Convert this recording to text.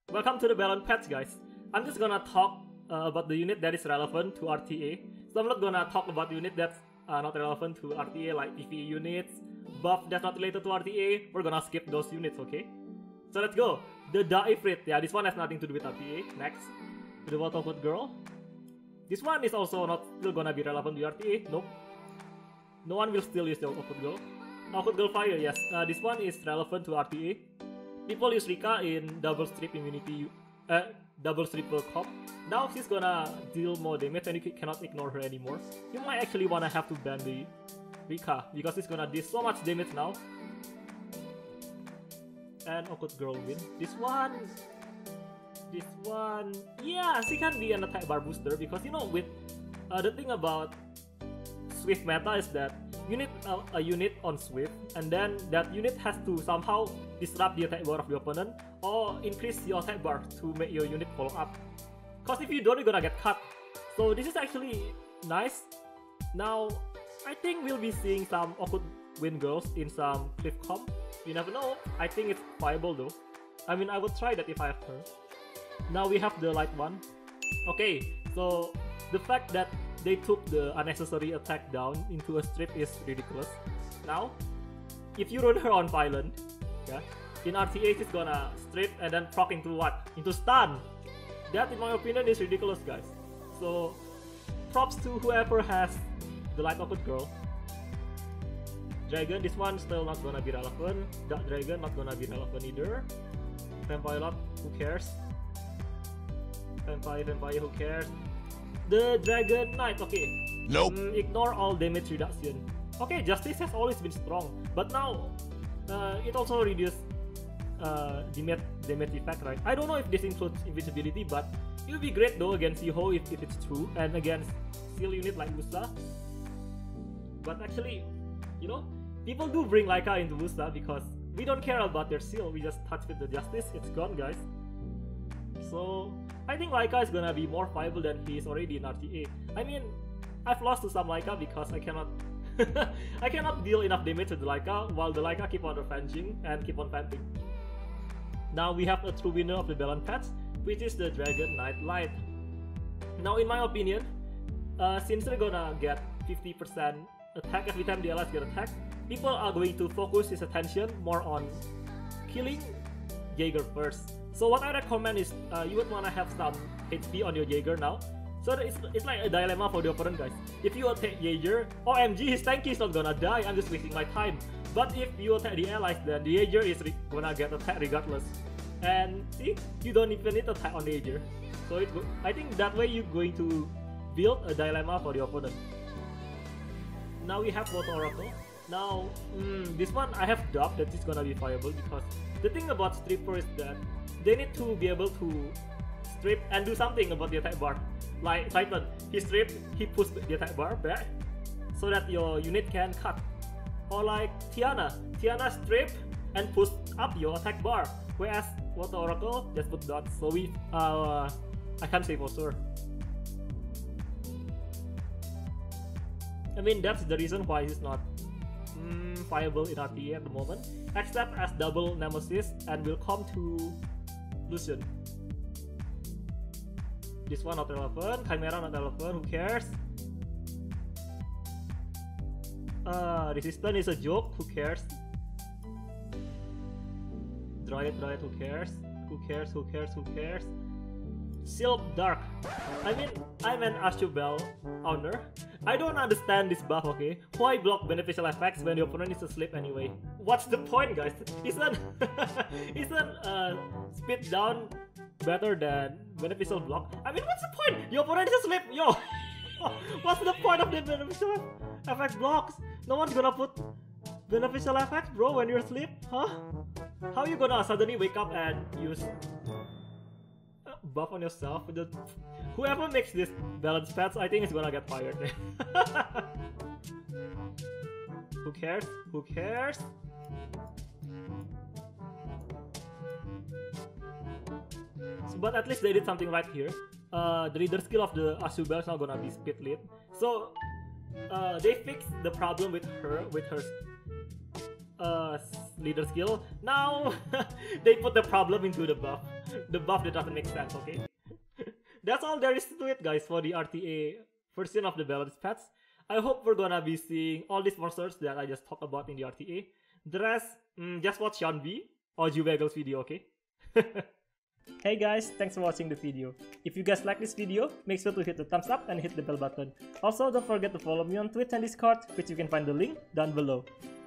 Welcome to the Balance Pets, guys. I'm just gonna talk about the unit that is relevant to RTA. So I'm not gonna talk about unit that's not relevant to RTA, like PvE units, buff that's not related to RTA. We're gonna skip those units, okay? So let's go. The Da Ifrit, yeah, this one has nothing to do with RTA. Next, the Waterfoot Girl. This one is also not still gonna be relevant to RTA. Nope. No one will still use the Waterfoot Girl. Waterfoot Girl Fire, yes. This one is relevant to RTA. People use Rika in double strip immunity, double strip World Cup. Now she's gonna deal more damage and you cannot ignore her anymore. You might actually wanna have to ban the Rika because she's gonna deal so much damage now. And Awkward Girl win. This one, yeah, she can be an attack bar booster because you know with the thing about Swift meta is that you need a unit on Swift, and then that unit has to somehow disrupt the attack bar of the opponent or increase your attack bar to make your unit follow up. Cause if you don't, you're gonna get cut. So this is actually nice. Now, I think we'll be seeing some Awkward Win Girls in some Cliff Comp. You never know. I think it's viable though. I mean, I would try that if I have her. Now we have the light one. Okay, so the fact that they took the unnecessary attack down into a strip is ridiculous. Now, if you run her on Violent, yeah, in RTA she's gonna strip and then proc into what? Into stun! That in my opinion is ridiculous, guys. So, props to whoever has the Light Awkward Girl. Dragon, this one still not gonna be relevant. Dark Dragon not gonna be relevant either. Vampire, who cares? Vampire, who cares? The Dragon Knight, okay. Nope. Ignore all damage reduction. Okay, Justice has always been strong, but now it also reduces damage effect, right? I don't know if this includes invisibility, but it would be great though against Yoho if it's true, and against Seal unit like Wusa. But actually, you know, people do bring Laika into Wusa because we don't care about their seal, we just touch with the Justice, it's gone, guys. So I think Laika is gonna be more viable than he is already in RTA. I mean, I've lost to some Laika because I cannot I cannot deal enough damage to the Laika while the Laika keep on revenging and keep on venting. Now we have a true winner of the Balance Pets, which is the Dragon Knight Light. Now in my opinion, since they're gonna get 50% attack every time the allies get attacked, people are going to focus his attention more on killing Jaeger first. So what I recommend is you would wanna have some HP on your Jaeger now. So it's like a dilemma for the opponent, guys. If you attack Jaeger, OMG, his tanky is not gonna die, I'm just wasting my time. But if you attack the allies, then the Jaeger is gonna get attacked regardless. And see, you don't even need to attack on the Jaeger. So I think that way you're going to build a dilemma for the opponent. Now we have Water Oracle. Now, this one I have doubt that it's gonna be viable because the thing about Stripper is that they need to be able to strip and do something about the attack bar. Like Titan, he stripped, he pushed the attack bar back so that your unit can cut. Or like Tiana stripped and pushed up your attack bar, whereas Water Oracle just put dots. So we, I can't say for sure. I mean, that's the reason why he's not viable in RTA at the moment, except as double Nemesis and will come to Lucian. This one not relevant, Chimera not relevant, who cares? Resistance is a joke, who cares? Dryad, who cares? Who cares? Silk Dark. I mean, I'm an Ashubel owner. I don't understand this buff, okay? Why block beneficial effects when the opponent is asleep anyway? What's the point, guys? Isn't speed down better than beneficial block? I mean, what's the point? Your opponent is asleep, yo! What's the point of the beneficial effect blocks? No one's gonna put beneficial effects, bro, when you're asleep, huh? How you gonna suddenly wake up and use buff on yourself? Whoever makes this Balance Pets, I think is gonna get fired. Who cares? Who cares? So, but at least they did something right here. The leader skill of the Ashubel is not gonna be speed lead. So they fixed the problem with her leader skill. Now they put the problem into the buff. the buff that doesn't make sense, okay? That's all there is to it, guys, for the RTA version of the balance pets. I hope we're gonna be seeing all these monsters that I just talked about in the RTA. The rest, just watch Sean B or Jubagel's video, okay? Hey guys, thanks for watching the video. If you guys like this video, make sure to hit the thumbs up and hit the bell button. Also, don't forget to follow me on Twitch and Discord, which you can find the link down below.